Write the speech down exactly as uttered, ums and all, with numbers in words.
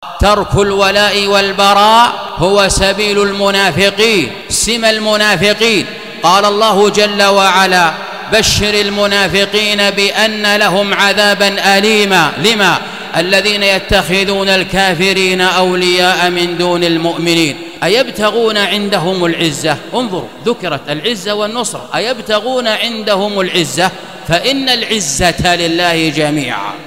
ترك الولاء والبراء هو سبيل المنافقين، سمى المنافقين. قال الله جل وعلا: بشر المنافقين بأن لهم عذابا أليما. لما؟ الذين يتخذون الكافرين أولياء من دون المؤمنين. أيبتغون عندهم العزة؟ انظروا، ذكرت العزة والنصرة. أيبتغون عندهم العزة؟ فإن العزة لله جميعا.